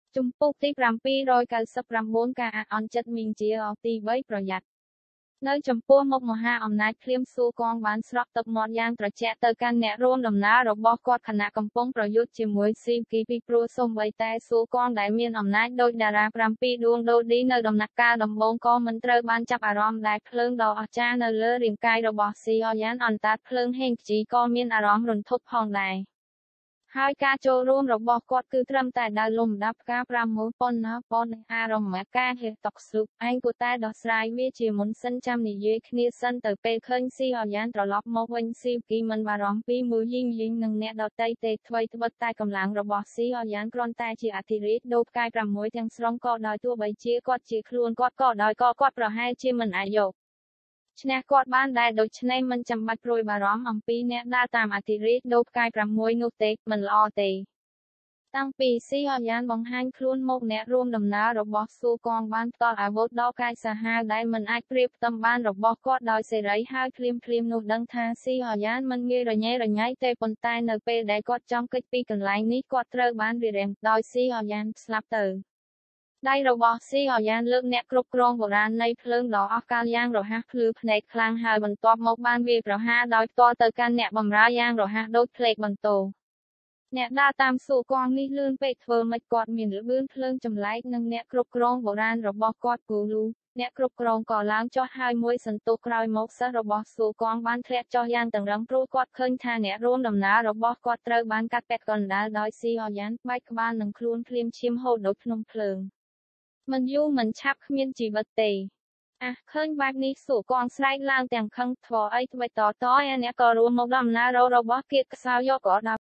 Chung púc tí pram pi rồi cả sập pram bốn cả on chất mình chia ở tí vớiប្រយ័ត្ន នៅចំពោះមុខមហាអំណាចភ្លាមសួរកងបានស្រក់ទឹកមាត់យ៉ាងត្រជាក់ទៅកាន់អ្នករួមដំណើររបស់គាត់ខណៈកំពុងប្រយុទ្ធជាមួយស៊ីគីពីព្រោះសូម្បីតែសួរកងដែលមានអំណាចដូចតារា7ដួងដូឌីនៅដំណាក់កាលដំបូងក៏មិនត្រូវបានចាប់អារម្មណ៍ដែលភ្លើងដ៏អស្ចារ្យនៅលើរាងកាយរបស់ស៊ីអយ៉ានអន្តាតភ្លើងហេងជីក៏មានអារម្មណ៍រន្ធត់ផងដែរ ហើយការចូលរួមរបស់គាត់គឺត្រឹមតែដើរលំដាប់ការ6ប៉ុណ្ណាប៉ុណ្ណេះអារម្មណ៍ការហេតុកស៊ុបឯងគួរតែដោះស្រាយវាជាមុនសិនចាំនិយាយគ្នាសិនទៅពេលឃើញស៊ីអយ៉ានត្រឡប់មកវិញស៊ីគីមិនបារម្ភពីមួយយីងនឹងអ្នកដតីទេថ្មីត្បិតតែកម្លាំងរបស់ស៊ីអយ៉ានគ្រាន់តែជាអធិរាជដូបផ្កាយ6ទាំងស្រុងក៏ដោយទោះបីជាគាត់ជាខ្លួនគាត់ក៏ដោយក៏គាត់ប្រហែលជាមិនអាចយក ឈ្នះគាត់បានដែរដូច្នេះមិនចាំបាច់ព្រួយបារម្ភអំពីអ្នកដើរតាមអធិរាជដូបផ្កាយ6នោះទេមិនល្អទេ តាំងពីស៊ីអយ៉ានបង្ហាញខ្លួនមកអ្នករួមដំណើររបស់ស៊ូកងបានផ្ដល់អាវុធដ៏កាចសាហាវដែលមិនអាចប្រៀបផ្ទឹមបានរបស់គាត់ដោយសេរីហើយភ្លាមនោះដឹងថាស៊ីអយ៉ានមិនងាយរញ៉េរញ៉ៃទេប៉ុន្តែនៅពេលដែលគាត់ចង់គេចពីកន្លែងនេះគាត់ត្រូវបានវារាំងដោយស៊ីអយ៉ានស្លាប់ទៅ ដៃរបស់ស៊ីអយ៉ានលើកអ្នកគ្រប់គ្រងបុរាណនៃភ្លើងដ៏អស់កលយ៉ាងរហ័សភ្លឺភ្នែកខ្លាំងហើយបន្ទាប់មកបានវាយប្រហារដោយផ្ទាល់ទៅកាន់អ្នកបម្រើយ៉ាងរហ័សដូចផ្លេកបន្ទោ អ្នកដើរតាមសួរកងនេះលឿនពេកធ្វើមិនគាត់មានលឿនភ្លើងចម្លែកនិងអ្នកគ្រប់គ្រងបុរាណរបស់គាត់គូលូអ្នកគ្រប់គ្រងក៏ឡើងចុះហើយមួយសន្ទុះក្រោយមកសិស្សរបស់សួរកងបានធ្លាក់ចុះយ៉ាងតឹងរឹងព្រោះគាត់ឃើញថាអ្នករួមដំណើររបស់គាត់ត្រូវបានកាត់ពាក់កណ្ដាលដោយស៊ីអយ៉ានបែកក្បាលនឹងខ្លួនភ្លាមឈាមហូរដូចភ្នំភ្លើង មិនយូរមិនឆាប់គ្មានជីវិតទេឃើញបែបនេះសួរកងស្រែកឡើងទាំងខឹងធ្វើអីថ្មីតអ្នកក៏រួមមកដំណើររបស់គៀតខ្សោយយកក៏ដល់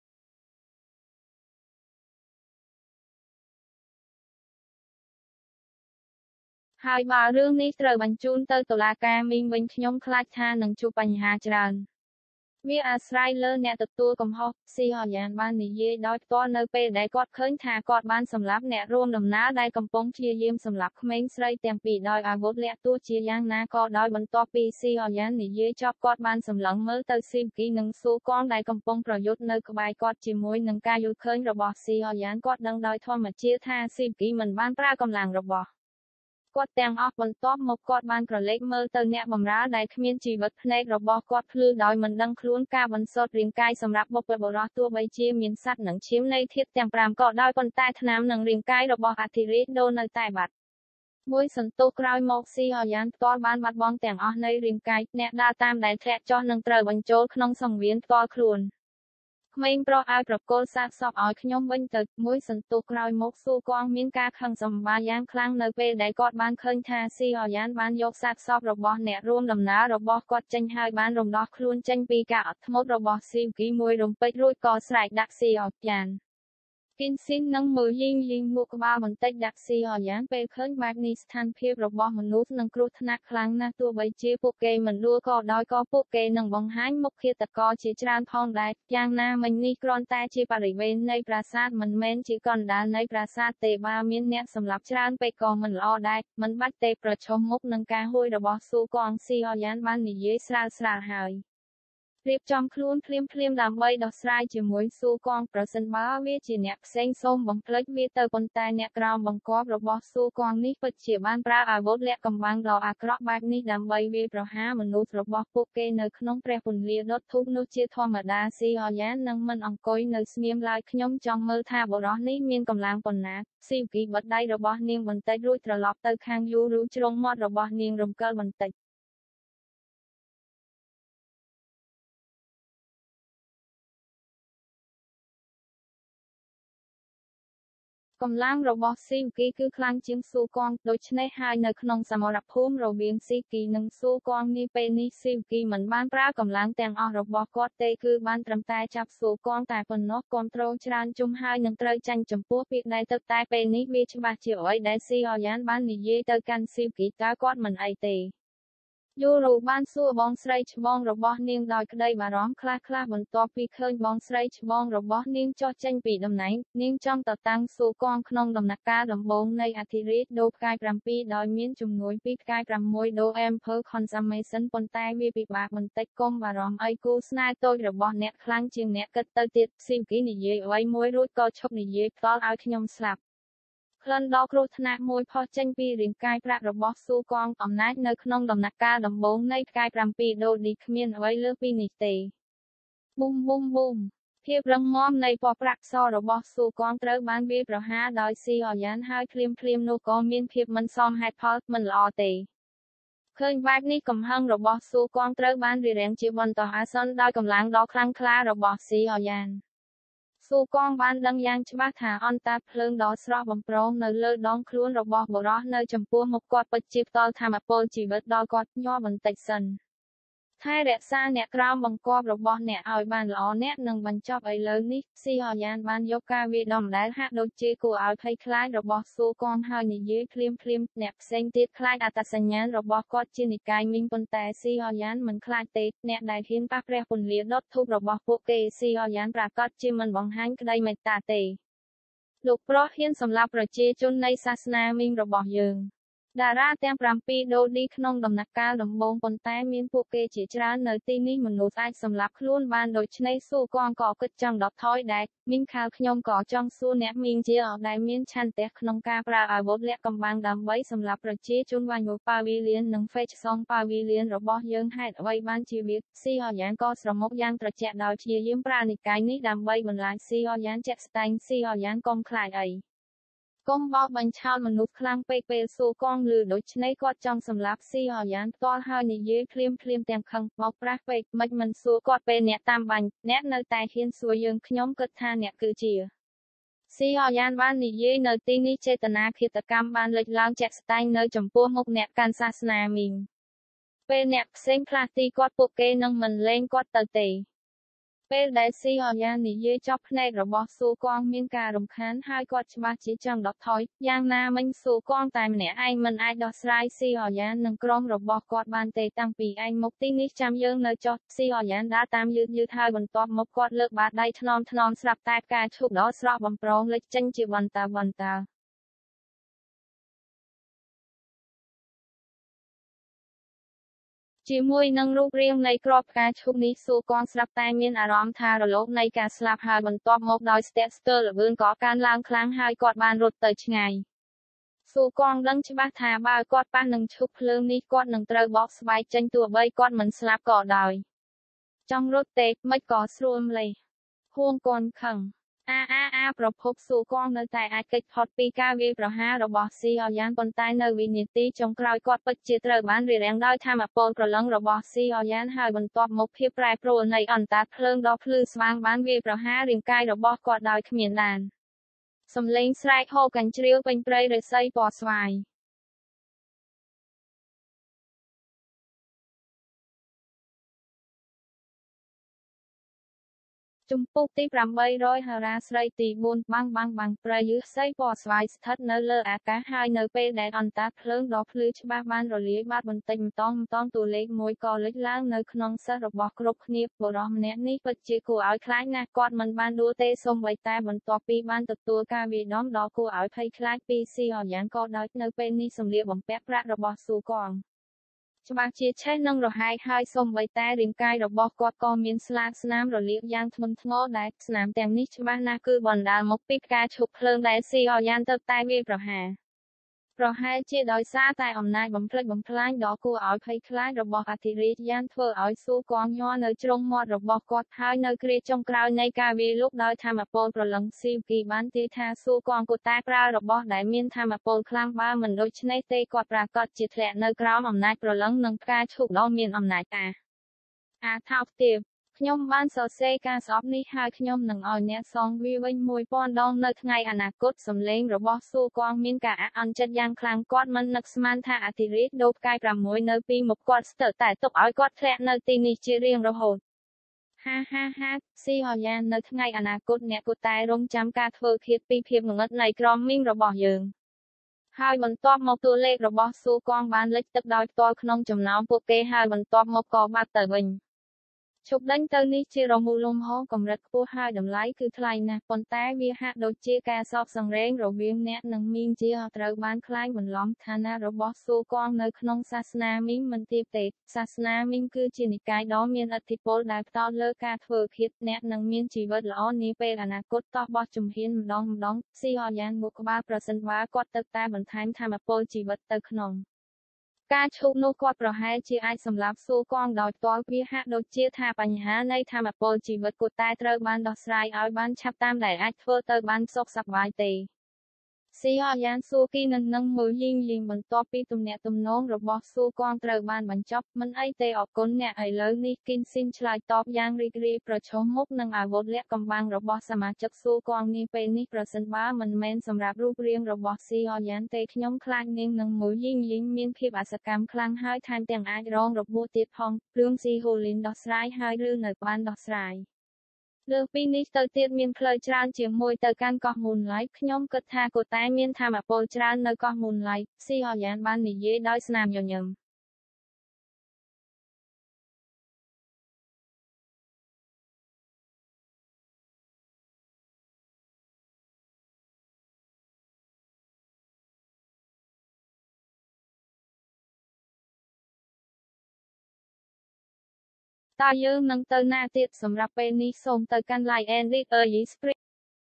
ហើយបើរឿងនេះត្រូវបញ្ជូនទៅតុលាការមីងវិញខ្ញុំខ្លាចថានឹងជួបបញ្ហាច្រើន វាអាស្រ័យលើអ្នកទទួលកំហុសស៊ីអយ៉ានបាននិយាយដោយផ្ទាល់នៅពេលដែលគាត់ឃើញថាគាត់បានសម្លាប់អ្នករួមដំណើរដែលកំពុងព្យាយាមសម្លាប់ក្មេងស្រីទាំងពីរដោយអាវុធលាក់ទោះជាយ៉ាងណាក៏ដោយបន្ទាប់ពីស៊ីអយ៉ាននិយាយចប់គាត់បានសម្លឹងមើលទៅស៊ីគីនិងស៊ូកងដែលកំពុងប្រយុទ្ធនៅក្បែរគាត់ជាមួយនឹងការយល់ឃើញរបស់ស៊ីអយ៉ានគាត់ដឹងដោយធម្មជាតិថាស៊ីគីមិនបានប្រើកម្លាំងរបស់ គាត់ទាំងអស់បន្ទាប់មកគាត់បានក្រឡេកមើលទៅអ្នកបម្រើដែលគ្មានជីវិតភ្នែករបស់គាត់ភ្លឺដោយមិនដឹងខ្លួនការបន្សុទ្ធរាងកាយសម្រាប់បុព្វបុរសទោះបីជាមានសត្វនិងឈាមនៃធាតុទាំង5ក៏ដោយប៉ុន្តែថ្នាំនិងរាងកាយរបស់អធិរាជដូននៅតែបាត់មួយសន្ទុះក្រោយមកស៊ីអយ៉ានផ្ទាល់បានបាត់បង់ទាំងអស់នៃរាងកាយអ្នកដើរតាមដែលធ្លាក់ចុះនឹងត្រូវបញ្ចូលក្នុងសង្វៀនផ្ទាល់ខ្លួន ក្មេងប្រុសឲ្យប្រកល់សាកសពឲ្យខ្ញុំវិញទៅមួយសន្ទុះក្រោយមកសួរកងមានការខឹងសម្បាយ៉ាងខ្លាំងនៅពេលដែលគាត់បានឃើញថាស៊ីអយ៉ានបានយកសាកសពរបស់អ្នករួមដំណើររបស់គាត់ចេញហើយបានរំដោះខ្លួនចេញពីការអត់ធ្មត់របស់ស៊ីគីមួយរំពេចរួចក៏ស្រែកដាក់ស៊ីអយ៉ាន គិនស៊ីននឹងមើលយីងមួកក្បាលបន្តិចដាក់ស៊ីអយ៉ាងពេលឃើញបែបនេះស្ថានភាពរបស់មនុស្សនឹងគ្រោះថ្នាក់ខ្លាំងណាស់ទោះបីជាពួកគេមិនដួលក៏ដោយក៏ពួកគេនឹងបង្ហាញមុខឃាតករជាច្រើនផងដែរយ៉ាងណាមិញនេះគ្រាន់តែជាបរិវេណនៃប្រាសាទមិនមែនជាកណ្ដាលនៃប្រាសាទទេបើមានអ្នកសម្លាប់ច្រើនពេកក៏មិនល្អដែរមិនបាច់ទេប្រឈមមុខនឹងការហួយរបស់ស៊ូកងស៊ីអយ៉ាងបាននិយាយស្រាលហើយ រៀបចំខ្លួនភ្លាមដើម្បីដោះស្រាយជាមួយស៊ូកងប្រសិនបើវាជាអ្នកផ្សេងសូមបំភ្លេចវាទៅប៉ុន្តែអ្នកក្រោមបង្គាប់របស់ស៊ូកងនេះពិតជាបានប្រើអាវុធលាក់កំបាំងដ៏អាក្រក់បែបនេះដើម្បីវាយប្រហារមនុស្សរបស់ពួកគេនៅក្នុងព្រះពន្លាដុតធូបនោះជាធម្មតាស៊ីអយ៉ាននឹងមិនអង្គុយនៅស្ងៀមឡើយខ្ញុំចង់មើលថាបុរសនេះមានកម្លាំងប៉ុណ្ណាស៊ីគីបិទដៃរបស់នាងបន្តិចរួចត្រឡប់ទៅខាងយូរូជ្រុងមាត់របស់នាងរំកិលបន្តិច កម្លាំងរបស់ស៊ីគីគឺខ្លាំងជាងស៊ូកងដូច្នេះហើយនៅក្នុងសមរភូមិរវាងស៊ីគីនិងស៊ូកងនេះពេលនេះស៊ីគីមិនបានប្រើកម្លាំងទាំងអស់របស់គាត់ទេគឺបានត្រឹមតែចាប់ស៊ូកងតែប៉ុណ្ណោះគាំទ្រច្រើនជុំហើយនឹងត្រូវចាញ់ចំពោះពាក្យដែលទឹកតែពេលនេះវាច្បាស់ជាអ្វីដែលស៊ីអយ៉ានបាននិយាយទៅកាន់ស៊ីគីតើគាត់មិនអីទេ យូរូបានសួរបងស្រីច្បងរបស់នាងដោយក្តីបារម្ភខ្លះបន្ទាប់ពីឃើញបងស្រីច្បងរបស់នាងចុះចេញពីតំណែងនាងចង់តតាំងស៊ូកងក្នុងដំណាក់កាលដំបូងនៃអធិរាជដូផ្កាយ7ដោយមានជំនួយពីផ្កាយ6ដូអេមភើខុនសាមេសិនប៉ុន្តែវាពិបាកបន្តិចកុំបារម្ភអីគូស្នេហ៍តូចរបស់អ្នកខ្លាំងជាងអ្នកគិតទៅទៀតស៊ីគីនិយាយអ្វីមួយរួចក៏ឈប់និយាយផ្ទាល់ឲ្យខ្ញុំស្លាប់ក្លិនដ៏គ្រោះថ្នាក់មួយផុសចេញពីរាងកាយប្រាក់របស់ស៊ូកងអំណាចនៅក្នុងដំណាក់កាលដំបូងនៃថ្ងៃ7 ដូឌីគ្មានអ្វីលើសពីនេះទេ ប៊ុំប៊ុំប៊ុំ ភាពរឹងមាំនៃពណ៌ប្រាក់សរបស់ស៊ូកងត្រូវបានវាយប្រហារដោយស៊ីអយ៉ានហើយភ្លាមនោះក៏មានភាពមិនសមហេតុផលមិនល្អទេ ឃើញបែបនេះកំហឹងរបស់ស៊ូកងត្រូវបានរារាំងជាបន្តអាសន្នដោយកម្លាំងដ៏ខ្លាំងក្លារបស់ស៊ីអយ៉ាន ស៊ូកងបានដឹងយ៉ាងច្បាស់ថាអន្តាតភ្លើងដ៏ស្រស់បំព្រងនៅលើដងខ្លួនរបស់បុរសនៅចំពោះមុខគាត់ពិតជាផ្ដល់ថាមពលជីវិតដល់គាត់ញ័របន្តិចសិន ថែរក្សាអ្នកក្រោមបង្គាប់របស់អ្នកឲ្យបានល្អអ្នកនឹងបញ្ចប់ឥឡូវនេះស៊ីអយ៉ានបានយកការវាយដំដែលហាក់ដូចជាគួរឲ្យភ័យខ្លាចរបស់ស៊ូកងហើយនិយាយភ្លាមអ្នកផ្សេងទៀតខ្លាចអត្តសញ្ញាណរបស់គាត់ជានិកាយមីងប៉ុន្តែស៊ីអយ៉ានមិនខ្លាចទេអ្នកដែលហ៊ានប៉ះព្រះពន្លាដុតធូបរបស់ពួកគេស៊ីអយ៉ានប្រកាសជាមិនបង្ហាញក្តីមេត្តាទេ លោកប្រុសហ៊ានសម្លាប់ប្រជាជននៃសាសនាមីងរបស់យើង តារាទាំង7 ដូឌីក្នុងដំណាក់កាលដំបូងប៉ុន្តែមានពួកគេជាច្រើននៅទីនេះមនុស្សអាចសម្លាប់ខ្លួនបានដូច្នេះស៊ូកងក៏គិតចង់ដកថយដែរមីងខាលខ្ញុំក៏ចង់សួរអ្នកមីងជាអដែលមានឆន្ទៈក្នុងការប្រើអាវុធលាក់កំបាំងដើម្បីសម្លាប់ប្រជាជនវ៉ាញ់ប៉ាវីលៀននិងហ្វេចសងប៉ាវីលៀនរបស់យើងហេតុអ្វីបានជាវាស៊ីអយ៉ាងក៏ស្រមុកយ៉ាងត្រជាក់ដោយព្យាយាមប្រើនិកាយនេះដើម្បីបន្លាចស៊ីអយ៉ាងជាក់ស្ដែងស៊ីអយ៉ាងកុំខ្លាចអី កុំបោកបញ្ឆោតមនុស្សខ្លាំងពេកពេលស៊ូកងឮដូច្នេះគាត់ចង់សម្លាប់ស៊ីអយ៉ានផ្ទាល់ហើយនិយាយភ្លាមទាំងខឹងបោកប្រាស់ពេកមិនសួរគាត់ពេលអ្នកតាមបាញ់អ្នកនៅតែហ៊ានសួរយើងខ្ញុំគិតថាអ្នកគឺជាស៊ីអយ៉ានបាននិយាយនៅទីនេះចេតនាឃាតកម្មបានលេចឡើងជាក់ស្ដែងនៅចំពោះមុខអ្នកកាន់សាសនាមីងពេលអ្នកផ្សេងផ្លាស់ទីគាត់ពួកគេនឹងមិនលែងគាត់ទៅទេ ពេលដែលស៊ីអយ៉ាននិយាយចប់ភ្នែករបស់ស៊ូកងមានការរំខានហើយគាត់ច្បាស់ជាចង់ដកថយយ៉ាងណាមិញស៊ូកងតែម្នាក់ឯងមិនអាចដោះស្រាយស៊ីអយ៉ាននិងក្រុមរបស់គាត់បានទេតាំងពីឯងមកទីនេះចាំយើងនៅចុះស៊ីអយ៉ានដើរតាមយឺតហើយបន្ទាប់មកគាត់លើកបាតដៃថ្នមស្រាប់តែផ្កាឈូកដ៏ស្រស់បំព្រងលេចចេញជាបន្ត ជាមួយនឹងរូបរាងនៃក្របផ្កាឈូកនេះស៊ូកងស្រាប់តែមានអារម្មណ៍ថារលកនៃការស្លាប់ហើយបន្ទាប់មកដោយស្ទាក់ស្ទើរល្បឿនក៏កើនឡើងខ្លាំងហើយគាត់បានរត់ទៅឆ្ងាយស៊ូកងដឹងច្បាស់ថាបើគាត់ប៉ះនឹងឈូកភ្លើងនេះគាត់នឹងត្រូវបោកស្បែកចេញទោះបីគាត់មិនស្លាប់ក៏ដោយចង់រត់ទេមិនក៏ស្រួលម្លេះហួងកនខឹង ប្រភពស៊ូកងនៅតែអាចគេចផុតពីការវាយប្រហាររបស់ស៊ីអយ៉ាងប៉ុន្តែនៅវិនាទីចុងក្រោយគាត់ពិតជាត្រូវបានរារាំងដោយថាមពលប្រឡឹងរបស់ស៊ីអយ៉ាងហើយបន្ទាប់មកភាពប្រែប្រួលនៃអន្តាតភ្លើងដ៏ភ្លឺស្វាងបានវាយប្រហាររាងកាយរបស់គាត់ដោយគ្មានដានសំឡេងស្រែកហូរកញ្ជ្រៀវពេញព្រៃឫស្សីពណ៌ស្វាយ ជំពូកទី800ហារាស្រីទី4បាំងព្រៃឫស្សីពណ៌ស្វាយស្ថិតនៅលើអាកាសហើយនៅពេលដែលអន្តាតភ្លើងដ៏ភ្លឺច្បាស់បានរលាយបាត់បន្តិចម្តងតួលេខ1ក៏លេចឡើងនៅក្នុងសិស្សរបស់គ្រប់គ្នាបុរសម្នាក់នេះពិតជាគួរឲ្យខ្លាចណាស់គាត់មិនបានដួលទេសូម្បីតែបន្ទាប់ពីបានទទួលការវាយដំដ៏គួរឲ្យភ័យខ្លាចពីស៊ីអយ៉ាងក៏ដោយនៅពេលនេះសម្លៀកបំពាក់ប្រាក់របស់ស៊ូកង ច្បាស់ជាឆេះនិងរហែកហើយសូម្បីតែរាងកាយរបស់គាត់ក៏មានស្លាកស្នាមរលាកយ៉ាងធ្ងន់ធ្ងរដែរស្នាមទាំងនេះច្បាស់ណាស់គឺបណ្ដាលមកពីផ្កាឈូកភ្លើងដែលស៊ីអយ៉ាងទៅតែវាយប្រហារ ប្រហែលជាដោយសារតែអំណាចបំផ្លិចបំផ្លាញដ៏គួរឲ្យភ័យខ្លាចរបស់អធិរាជយ៉ាងធ្វើឲ្យស៊ូកងញ័រនៅជ្រុងមាត់របស់គាត់ហើយនៅគ្រាចុងក្រោយនៃការវាយលុកដោយថាមពលប្រលឹងស៊ីគីបានទាយថាស៊ូកងគូតែប្រើរបស់ដែលមានថាមពលខ្លាំងបើមិនដូច្នេះទេគាត់ប្រាកដជាធ្លាក់នៅក្រោមអំណាចប្រលឹងនិងផ្កាឈូកដ៏មានអំណាចថោកទាប ខ្ញុំបានសរសេរការស្អប់នេះហើយខ្ញុំនឹងឲ្យអ្នកសងវាវិញ1000ដងនៅថ្ងៃអនាគតសំឡេងរបស់ស៊ូកងមានការអាក់អន់ចិត្តយ៉ាងខ្លាំងគាត់មិននឹកស្មានថាអធិរាជដូផ្កាយ6នៅពីមុខគាត់ស្ទើរតែទុកឲ្យគាត់ធ្លាក់នៅទីនេះជារៀងរហូតហាស៊ីអយ៉ាងនៅថ្ងៃអនាគតអ្នកគួរតែរងចាំការធ្វើឃាតពីភាពងងឹតនៃក្រុមមីងរបស់យើងហើយបន្ទាប់មកតួលេខរបស់ស៊ូកងបានលេចទឹកដោយផ្ទាល់ក្នុងចំណោមពួកគេហើយបន្ទាប់មកក៏បាត់ទៅវិញជប់ដេញទៅនេះជារមូលលំហកម្រិតខ្ពស់ហើយតម្លៃគឺថ្លៃណាស់ប៉ុន្តែវាហាក់ដូចជាការសោកសង្រេងរវាងអ្នកនិងមីងជាត្រូវបានក្លែងបន្លំឋានៈរបស់ស៊ូគងនៅក្នុងសាសនាមីងមិនទាបទេសាសនាមីងគឺជានិកាយដ៏មានឥទ្ធិពលដែលផ្ដោតលើការធ្វើឃាតអ្នកនឹងមានជីវិតល្អនាពេលអនាគតតោះបោះជំហានម្ដងស៊ីអយ៉ាងមុខក្បាលប្រសិនបើគាត់ទៅតែបន្ថែមថាមពលជីវិតទៅក្នុងការឈប់នោះគាត់ប្រហែលជាអាចសម្លាប់ស៊ូគងដោយផ្ទាល់វាហាក់ដូចជាថាបញ្ហានៃថាមពលជីវិតគាត់តែត្រូវបានដោះស្រាយឲ្យបានឆាប់តាមដែលអាចធ្វើទៅបានសុខសប្បាយទេស៊ីអយ៉ាងស៊ូគីនឹងមើលយីងបន្ទាប់ពីទំនាក់ទំនងរបស់ស៊ូគងត្រូវបានបញ្ចប់មិនអីទេអរគុណអ្នកឥឡូវនេះគីនស៊ីនឆ្លើយតបយ៉ាងរីករាយប្រឈមមុខនឹងអាវុធលាក់កំបាំងរបស់សមាជិកស៊ូគងនាពេលនេះប្រសិនបើមិនមែនសម្រាប់រូបរាងរបស់ស៊ីអយ៉ាងទេខ្ញុំខ្លាចនាងនឹងមើលយីងមានភាពអសកម្មខ្លាំងហើយថែមទាំងអាចរងរបួសទៀតផងរឿងស៊ីហូលីនដោះស្រាយហើយឬនៅបានដោះស្រាយលើពីនេះទៅទៀតមានផ្លូវច្រើនជាមួយទៅកាន់កោះមូនឡៃខ្ញុំគិតថាគាត់តែមានថាមពលច្រើននៅកោះមូនឡៃស៊ីអយ៉ាងបាននិយាយដោយស្នាមញញឹមតើយើងនឹងទៅណាទៀតសម្រាប់ពេលនេះសូមទៅកាន់ Like and Read Early Spring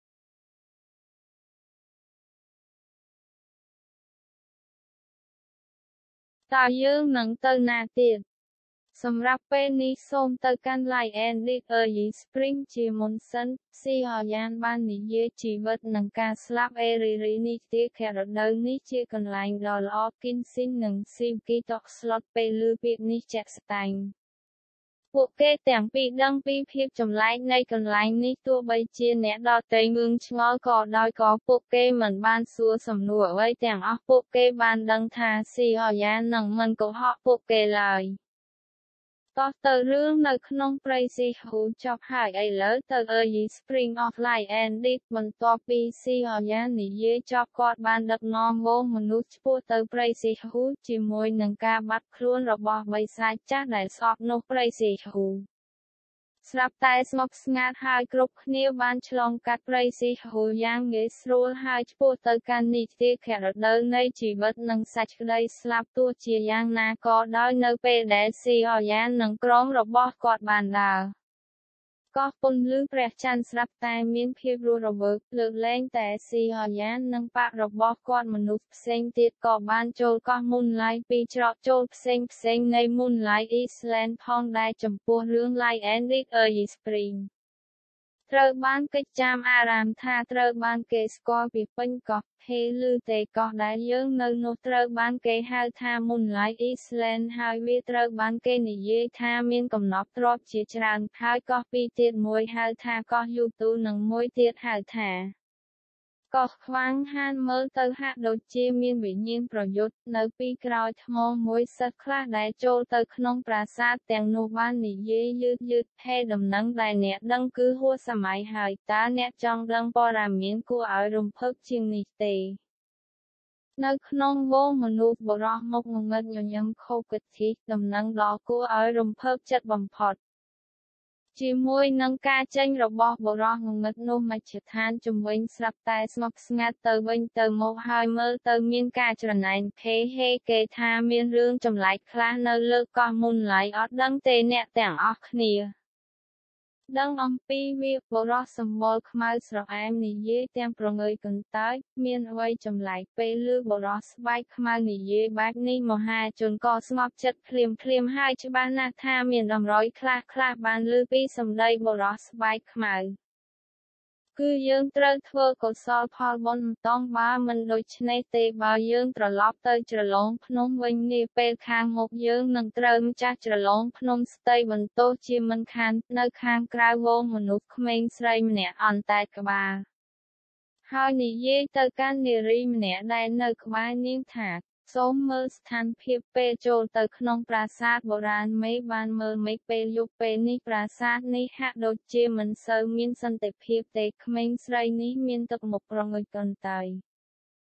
តើយើងនឹងទៅណាទៀតសម្រាប់ពេលនេះសូមទៅកាន់ Like and Read Early Spring ជាមុនសិនស៊ីអយ៉ាងបាននិយាយជីវិតនិងការស្លាប់អេរីរីនេះទីខែរដូវនេះជាកន្លែងដ៏ល្អគីនស៊ីននិងស៊ីគីតកស្លុតពេលឮពាក្យនេះជាក់ស្ដែងពួកគេទាំងពីរដឹងពីភាពចម្លែកនៃកន្លែងនេះទោះបីជាអ្នកដទៃងឿងឆ្ងល់ក៏ដោយក៏ពួកគេមិនបានសួរសំណួរអ្វីទាំងអស់ពួកគេបានដឹងថាស៊ីអយ៉ានឹងមិនកុហកពួកគេឡើយតោះទៅរឿងនៅក្នុងព្រៃស៊ីហ៊ូចប់ហើយឥឡូវទៅ Early Spring of Light and Deep បន្ទាប់ពីស៊ីអយ៉ានិយាយចប់គាត់បានដឹកនាំវងមនុស្សឆ្ពោះទៅព្រៃស៊ីហ៊ូជាមួយនឹងការបាត់ខ្លួនរបស់បិសាចចាស់ដែលស្អប់នោះព្រៃស៊ីហ៊ូស្រាប់តែស្ងប់ស្ងាត់ហើយគ្រប់គ្នាបានឆ្លងកាត់ព្រៃស៊ីហ៊ូយ៉ាងងាយស្រួលហើយឆ្ពោះទៅកាន់នីតិខរដូវនៃជីវិតនិងសេចក្តីស្លាប់ទោះជាយ៉ាងណាក៏ដោយនៅពេលដែលស៊ីអយ៉ាននិងក្រុមរបស់គាត់បានដើរកោះពន្លឺព្រះច័ន្ទស្រាប់តែមានភាពរស់រវើកលើកលែងតែស៊ីអយ៉ាននិងបករបស់គាត់មនុស្សផ្សេងទៀតក៏បានចូលកោះមុនឡៃពីច្រកចូលផ្សេងនៃមុនឡៃអ៊ីស្លែនផងដែរចំពោះរឿង Light and Read Early Spring ត្រូវបានកិច្ចចាំអារាមថាត្រូវបានគេស្គាល់ពីពេញកោះហេលឺទេកោះដែលយើងនៅនោះត្រូវបានគេហៅថា Moonlight Island ហើយវាត្រូវបានគេនិយាយថាមានកំណប់ទ្រព្យជាច្រើនហើយកោះពីរទៀតមួយហៅថាកោះយូទូនិងមួយទៀតហៅថាកោះខ្វាងហានមើលទៅហាក់ដូចជាមានវិញ្ញាណប្រយុទ្ធនៅពីក្រោយថ្មមួយសិតខ្លះដែលចូលទៅក្នុងប្រាសាទទាំងនោះបាននិយាយយឺតហេដំណឹងដែលអ្នកដឹងគឺហួសសម័យហើយតើអ្នកចង់ដឹងព័ត៌មានគួរឲ្យរំភើបជាងនេះទេនៅក្នុងវងមនុស្សបរោះមុខងងឹតញញឹមខូកធីដំណឹងដ៏គួរឲ្យរំភើបចិត្តបំផុតជាមួយនឹងការចេញរបស់បុរសងងឹតនោះមជ្ឈដ្ឋានជំវិញស្រាប់តែស្ងប់ស្ងាត់ទៅវិញទៅមកហើយមើលទៅមានការច្រណែនហេគេថាមានរឿងចម្លែកខ្លះនៅលើកោះមុនឡៃអត់ដឹងទេអ្នកទាំងអស់គ្នាដឹងអំពីវាបុរសសម្បល់ខ្មៅស្រអែមនិយាយទាំងប្រងើយកន្តើយមានអ្វីចម្លែកពេលឮបុរសស្បែកខ្មៅនិយាយបែបនេះមហាជនក៏ស្ងប់ចិត្តភ្លាមហើយច្បាស់ណាស់ថាមានដំរុយខ្លះបានឮពីសម្ដីបុរសស្បែកខ្មៅគឺយើងត្រូវធ្វើកុសលផលបុណ្យម្តងបើមិនដូច្នេះទេបើយើងត្រឡប់ទៅច្រឡងភ្នំវិញនាពេលខាងមុខយើងនឹងត្រូវម្ចាស់ច្រឡងភ្នំស្ទៃបន្ទោសជាមិនខាននៅខាងក្រៅវងមនុស្សក្មេងស្រីម្នាក់អន្តែតក្បាលហើយនិយាយទៅកាន់នារីម្នាក់ដែលនៅក្បែរនាងថាសូមមើលស្ថានភាពពេលចូលទៅក្នុងប្រាសាទបុរាណមេបានមើលមេពេលយប់ពេលនេះប្រាសាទនេះហាក់ដូចជាមិនសូវមានសន្តិភាពទេក្មេងស្រីនេះមានទឹកមុខប្រងើយកន្តើយ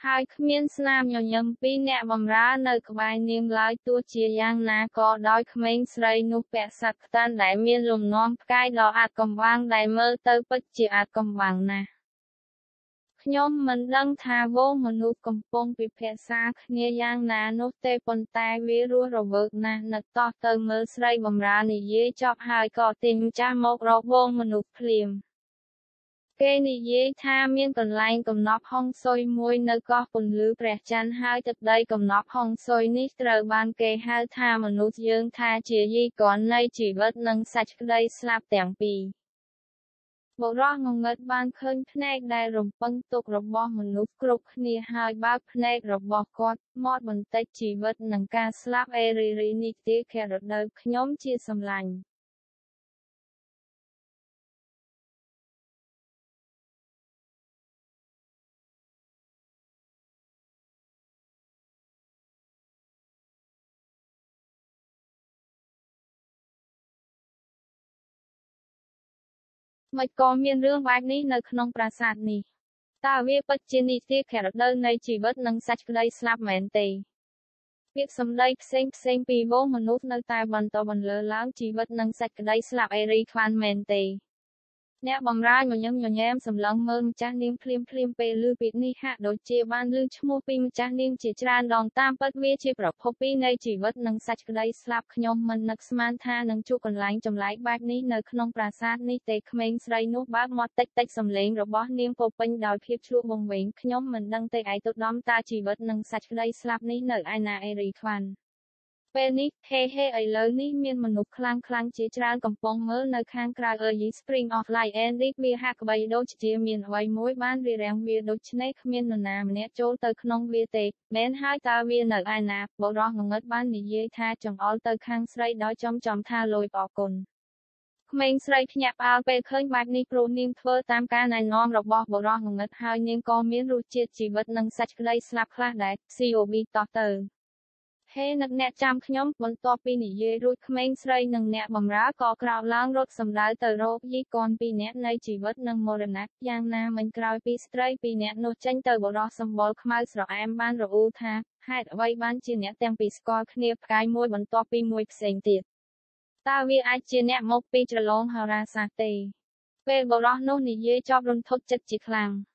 ហើយគ្មានស្នាមញញឹមពីអ្នកបម្រើនៅក្បែរនាងឡើយទោះជាយ៉ាងណាក៏ដោយក្មេងស្រីនោះពាក់សាច់ខ្តាន់ដែលមានលំនាំផ្កាយដ៏អាថ៌កំបាំងដែលមើលទៅពិតជាអាថ៌កំបាំងណាស់ខ្ញុំមិនដឹងថាហ្វូងមនុស្សកំពុងពិភាក្សាគ្នាយ៉ាងណានោះទេប៉ុន្តែវារស់រវើកណាស់នឹកតោះទៅមើលស្រីបម្រើនិយាយចប់ហើយក៏ទាញចាស់មករកហ្វូងមនុស្សភ្លាមគេនិយាយថាមានកន្លែងកំណប់ហុងស៊ុយមួយនៅកោះពន្លឺព្រះច័ន្ទហើយទឹកដីកំណប់ហុងស៊ុយនេះត្រូវបានគេហៅថាមនុស្សយើងថាជាយីកននៃជីវិតនិងសេចក្តីស្លាប់ទាំងពីរបុរសងងឹតបានឃើញភ្នែកដែលរំពឹងទុករបស់មនុស្សគ្រប់គ្នាហើយបើកភ្នែករបស់គាត់មកបន្តិចជីវិតនិងការស្លាប់អេរីរីនីតិខរដូវខ្ញុំជាសម្លាញ់មិនក៏មានរឿងបែបនេះនៅក្នុងប្រាសាទនេះតើវាពិតជានីតិខរដូវនៃជីវិតនិងសេចក្តីស្លាប់មែនទេពាក្យសម្ដីផ្សេងពីហ្វូងមនុស្សនៅតែបន្តបន្លឺឡើងជីវិតនិងសេចក្តីស្លាប់អេរីខ្វាន់មែនទេអ្នកបម្រើញញឹមញញែមសម្លឹងមើលម្ចាស់នាងភ្លាមពេលឮពាក្យនេះហាក់ដូចជាបានឮឈ្មោះពីម្ចាស់នាងជាច្រើនដងតាមពិតវាជាប្រភពពីរនៃជីវិតនិងសេចក្តីស្លាប់ខ្ញុំមិននឹកស្មានថានឹងជួបកន្លែងចម្លែកបែបនេះនៅក្នុងប្រាសាទនេះទេក្មេងស្រីនោះបើកមាត់តិចសំឡេងរបស់នាងពោពេញដោយភាពឈ្លក់វង្វេងខ្ញុំមិនដឹងទេឯកឧត្តមតើជីវិតនិងសេចក្តីស្លាប់នេះនៅឯណាអេរីខ្វាន់ពេលនេះហេឥឡូវនេះមានមនុស្សខ្លាំងជាច្រើនកំពុងមើលនៅខាងក្រៅSpring of Light and Deep វាហាក់ក្បីដូចជាមានអ្វីមួយបានរារាំងវាដូច្នេះគ្មាននរណាម្នាក់ចូលទៅក្នុងវាទេមែនហើយតើវានៅឯណាបុរសងងឹតបាននិយាយថាចង្អុលទៅខាងស្រីដោយចំថាលយអរគុណក្មេងស្រីភ្ញាក់ផ្អើលពេលឃើញបែបនេះព្រោះនាងធ្វើតាមការណែនាំរបស់បុរសងងឹតហើយនាងក៏មានរសជាតិជីវិតនិងសេចក្តីស្លាប់ខ្លះដែរ COB តោះទៅហេនឹកអ្នកចាំខ្ញុំបន្ទាប់ពីនិយាយរួចក្មេងស្រីនិងអ្នកបម្រើក៏ក្រោកឡើងរត់សម្ដៅទៅរកយីកនពីរនាក់នៃជីវិតនិងមរណៈយ៉ាងណាមិញក្រោយពីស្ត្រីពីរនាក់នោះចេញទៅបុរសសម្បុរខ្មៅស្រអែមបានរអ៊ូថាហេតុអ្វីបានជាអ្នកទាំងពីរស្គាល់គ្នាផ្កាយមួយបន្ទាប់ពីមួយផ្សេងទៀតតើវាអាចជាអ្នកមកពីច្រឡងហោរាសាស្ត្រទេពេលបុរសនោះនិយាយចប់រន្ធត់ចិត្តជាខ្លាំង